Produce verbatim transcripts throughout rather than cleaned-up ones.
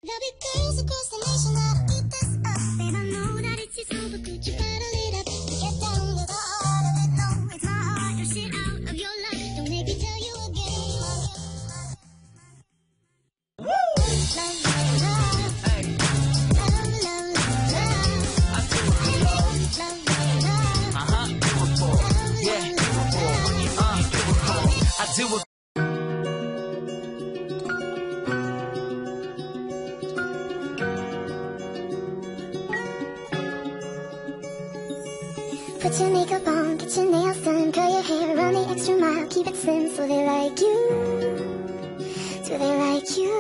Put your makeup on, get your nails done, curl your hair, run the extra mile, keep it slim so they like you. Do they like you?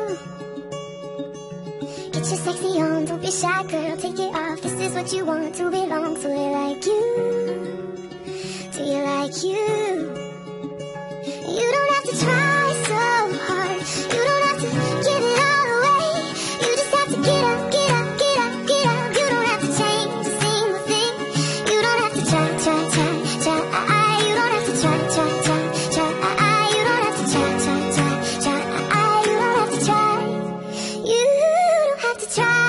Get your sexy on, don't be shy girl, take it off, this is what you want to belong, so they like you. Do you like you? You don't have to try so hard, you don't have to give it all away, you just have to get up, get up, get up, get up, you don't have to change a single thing, you don't have to try, try, try, try, you don't have to try, try, try, try, you don't have to try, try, try, try, you don't have to try, you don't have to try.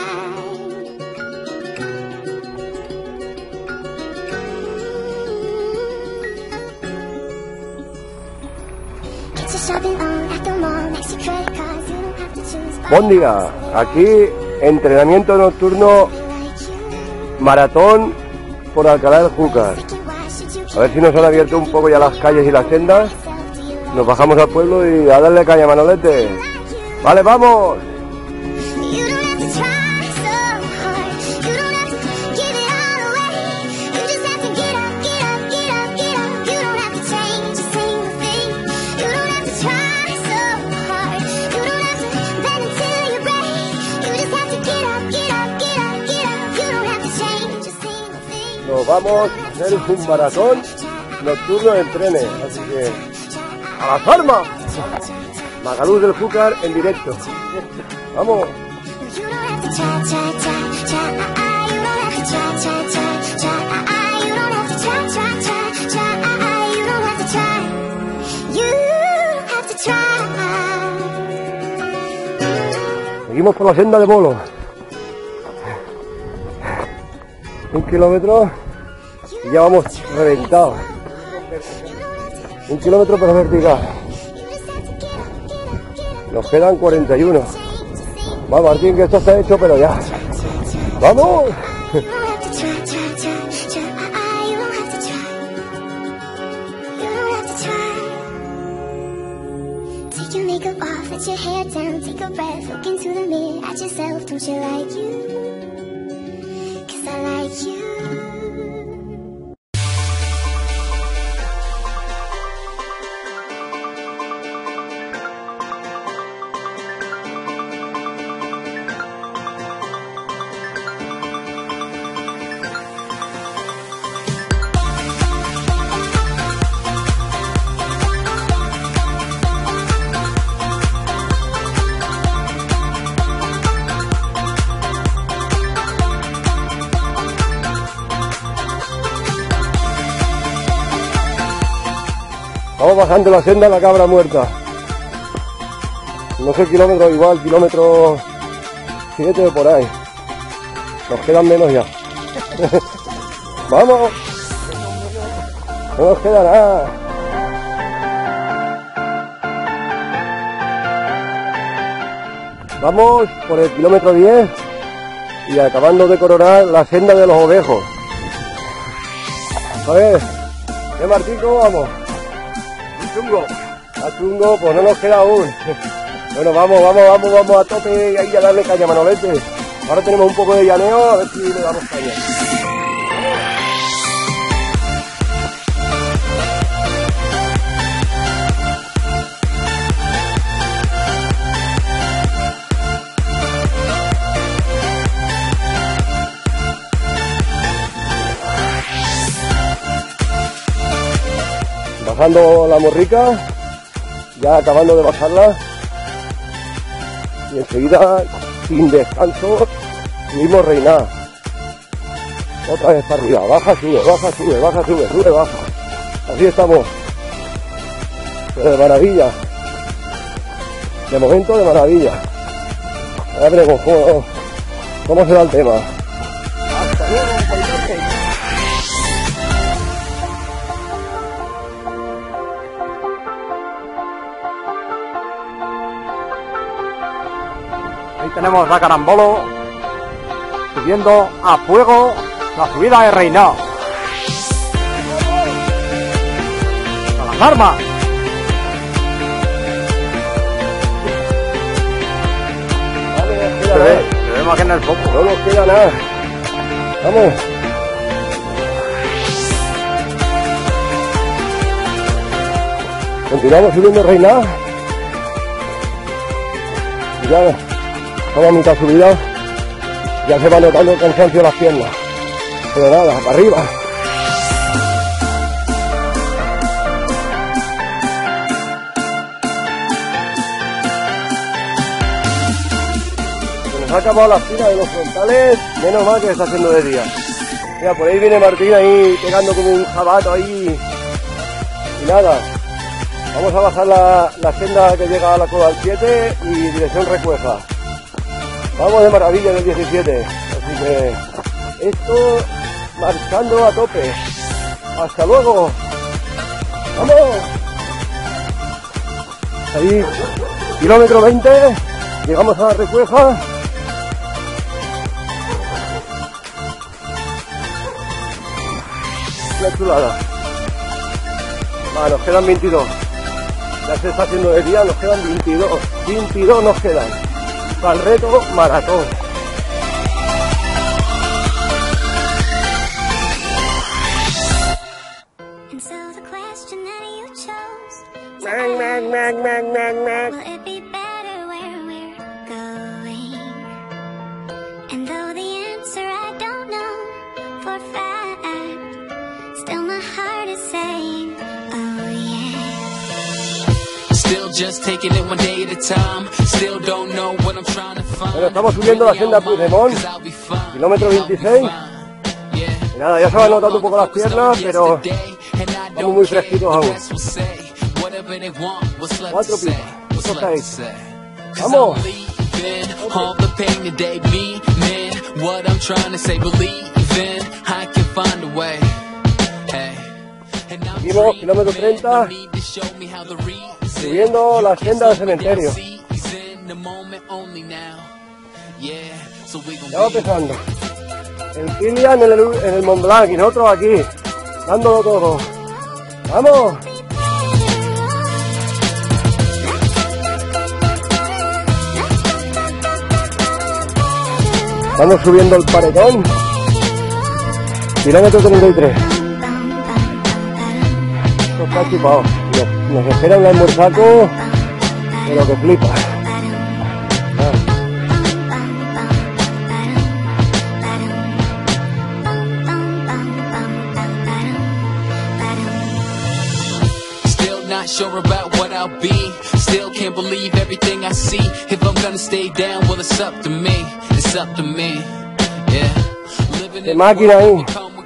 Buen día, aquí entrenamiento nocturno maratón por Alcalá del Júcar. A ver si nos han abierto un poco ya las calles y las sendas. Nos bajamos al pueblo y a darle caña, Manolete. Vale, vamos. Nos vamos a hacer un maratón nocturno en trenes, así que ¡a las armas! Magaluz del Júcar en directo. ¡Vamos! Seguimos por la senda de Bolo. Un kilómetro y ya vamos reventados. Un kilómetro pero vertical. Nos quedan cuarenta y uno. Va, Martín, que esto está hecho, pero ya. ¡Vamos! Take your makeup off, let your hair down, take a breath, look into the mirror at yourself, don't you like you? I like you. Vamos bajando la senda La Cabra Muerta. No sé kilómetro, igual, kilómetro siete por ahí. Nos quedan menos ya. ¡Vamos! No nos queda nada. Vamos por el kilómetro diez y acabando de coronar la senda de los ovejos. A ver, ¿qué Martín, cómo vamos? Chungo. A chungo, pues no nos queda aún. Bueno, vamos, vamos, vamos, vamos a tope y ahí a darle caña, Manolete. Ahora tenemos un poco de llaneo, a ver si le damos caña. Bajando la morrica, ya acabando de bajarla y enseguida, sin descanso, subimos Reiná. Otra vez para arriba, baja, sube, baja, sube, baja, sube, sube, baja. Así estamos. Pero de maravilla. De momento de maravilla. Ya veremos cómo, cómo será el tema. Hasta luego, paisaje. Ahí tenemos a Carambolo subiendo a fuego la subida de Reina. ¡A las armas! Se ve, se ve más que en el foco. No nos queda nada. Vamos. Continuamos subiendo Reina. Ya estamos a mitad subida. Ya se va notando el cansancio de las piernas. Pero nada, para arriba. Se nos ha acabado la fila de los frontales. Menos mal que está haciendo de día. Mira, por ahí viene Martín ahí pegando como un jabato ahí. Y nada. Vamos a bajar la, la senda que llega a la Cova del siete y dirección Recueja. Vamos de maravilla del diecisiete. Así que esto marchando a tope. Hasta luego. Vamos. Ahí, kilómetro veinte. Llegamos a la Recueja. Una chulada. Va, nos quedan veintidós. Ya se está haciendo de día, nos quedan veintidós. veintidós nos quedan. Para el reto maratón. Mang, mang, mang, mang, mang, mang. Will it be better where we're going? And though the answer I don't know for fact, still my heart is saying, oh yeah. Still just taking it one day at a time. Still don't know what I'm trying to find. Bueno, estamos subiendo la senda Puigdemont, kilómetro veintiséis. Y nada, ya se van notando un poco las piernas, pero estamos muy fresquitos aún. Cuatro pipas, ocho seis. ¡Vamos! Seguimos, kilómetro treinta, subiendo la senda del cementerio. Ya va empezando. El Kilian en el, en el Mont Blanc y nosotros aquí, dándolo todo. ¡Vamos! Estamos subiendo el paredón. Kilómetro treinta y tres. Esto está chupado. Nos, nos espera un almuerzaco de lo que flipa. Ah. Still not sure about what I'll be. Still can't believe everything I see. If I'm gonna stay down, well it's up to me. It's up to me. Yeah. Living Qué máquina ahí.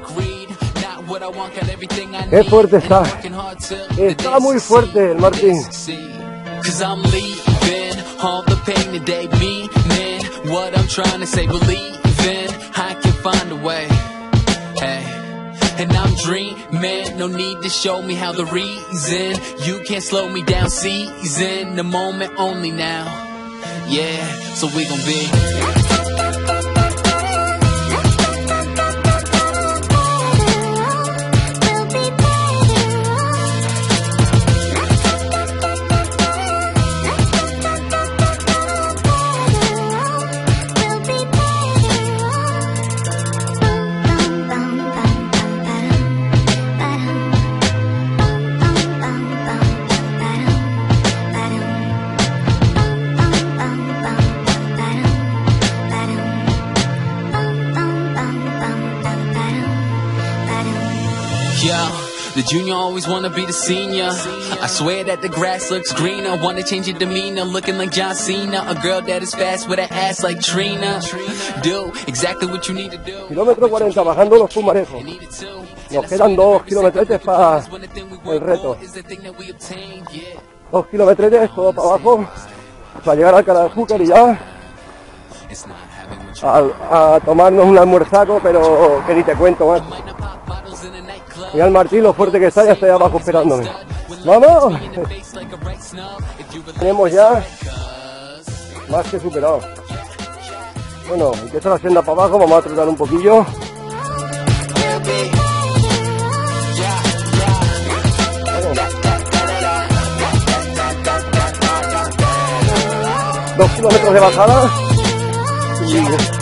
Qué fuerte está. Está muy fuerte el Martín. Cause I'm leaving all the pain today. Me, man, what I'm trying to say, believing I can find a way. Hey. And I'm dreaming, no need to show me how the reason. You can't slow me down, season the moment only now. Yeah, so we gon' be the junior always wanna be the senior. I swear that the grass looks greener. Wanna change your demeanor, looking like John Cena. A girl that is fast with an ass like Trina. Do exactly what you need to do. Kilómetro cuarenta, bajando los Pumarejos. Nos quedan dos kilometretes para el reto. Dos kilometretes, todo para abajo, para llegar al Alcalá de Júcar y ya a, a tomarnos un almuerzaco, pero que ni te cuento más. Mira el Martín, lo fuerte que está, ya está ahí abajo esperándome. ¡Vamos! Tenemos ya más que superado. Bueno, empieza la senda para abajo, vamos a trotar un poquillo. Dos kilómetros de bajada. Y...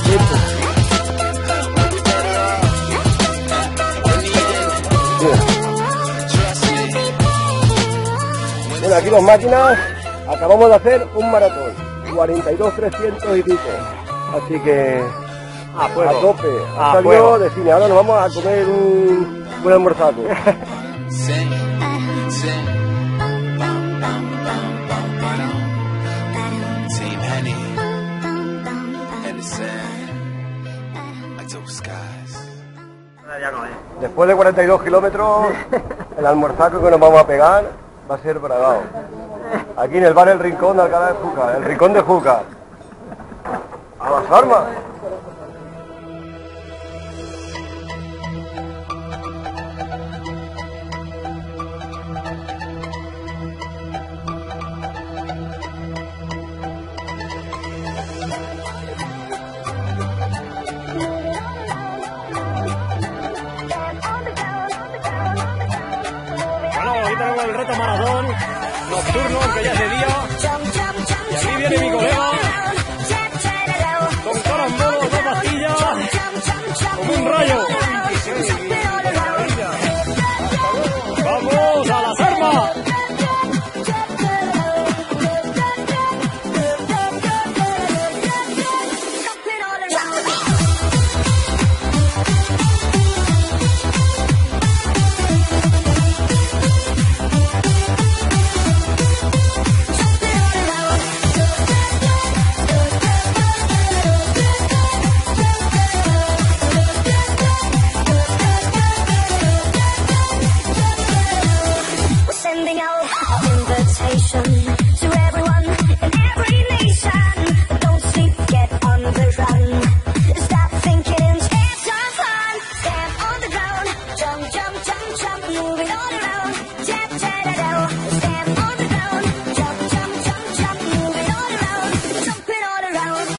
Bueno, aquí las máquinas, acabamos de hacer un maratón, cuarenta y dos trescientos y pico, así que a, a tope, a ha salido de cine. Ahora nos vamos a comer un buen almuerzaco. Después de cuarenta y dos kilómetros, el almuerzaco que nos vamos a pegar va a ser bragado. Aquí en el bar El Rincón de Alcalá de Júcar, el Rincón de Júcar. ¡A las armas! Bueno, hoy tenemos el reto maratón nocturno, que ya es de día. Y aquí viene mi colega.